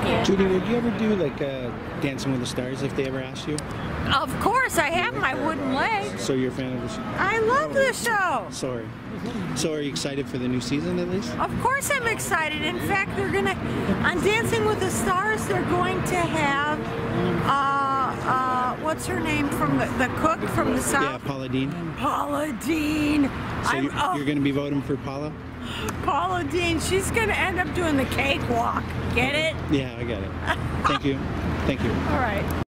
Judy, would you ever do like Dancing with the Stars if they ever asked you? Of course, I have my wooden leg. So you're a fan of the show? I love the show. Sorry. So are you excited for the new season at least? Of course I'm excited. In fact, they're gonna, on Dancing with the Stars, they're going to have, what's her name from the cook from the South? Yeah, Paula Deen. Paula Deen. So you're going to be voting for Paula? Paula Deen. She's going to end up doing the cakewalk. Get it? Yeah, I got it. Thank you. Thank you. All right.